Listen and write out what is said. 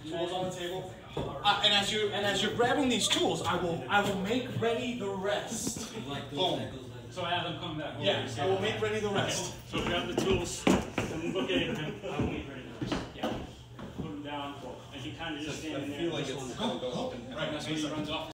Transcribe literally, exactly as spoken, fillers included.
tools on the table. Uh, and as you and as you're grabbing these tools, I will I will make ready the rest. Boom. So I have them come back. Yeah, I will make ready the rest. Okay. So grab the tools and look at him. I will make ready the rest. Yeah. Put them down, and he kind of just standing there. I feel like it's going to go up and down. Right, that's when he runs off.